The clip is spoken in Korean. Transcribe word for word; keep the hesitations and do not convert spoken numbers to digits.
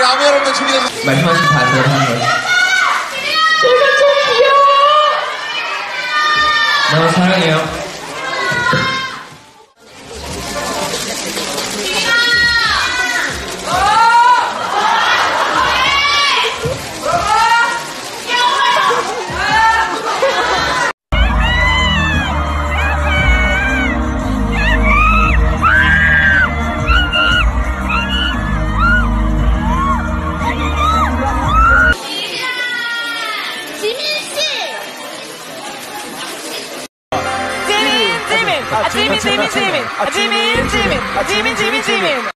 다음에 여러분들 준비되셨습니다. 말씀하신 다 들어간 거예요. 내가 좀 귀여워. 너무 사랑해요. 아, 지민, 지민, 지민. 아, 지민, 지민. 아, 지민, 지민, 지민.